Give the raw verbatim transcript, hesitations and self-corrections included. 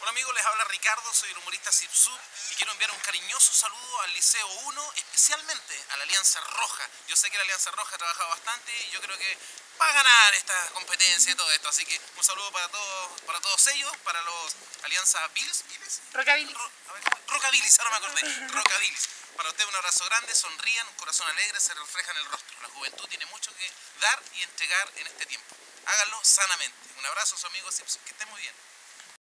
Hola amigos, les habla Ricardo, soy el humorista Zipsup y quiero enviar un cariñoso saludo al Liceo uno, especialmente a la Alianza Roja. Yo sé que la Alianza Roja ha trabajado bastante y yo creo que va a ganar esta competencia y todo esto. Así que un saludo para todos, para todos ellos, para los Alianza Bills, ¿Bills? Rocabilis. Ro, a ver, Rocabilis, ahora me acordé, Rocabilis. Para usted un abrazo grande, sonrían, un corazón alegre se refleja en el rostro. La juventud tiene mucho que dar y entregar en este tiempo. Háganlo sanamente. Un abrazo a su amigo Zipsup, que esté muy bien.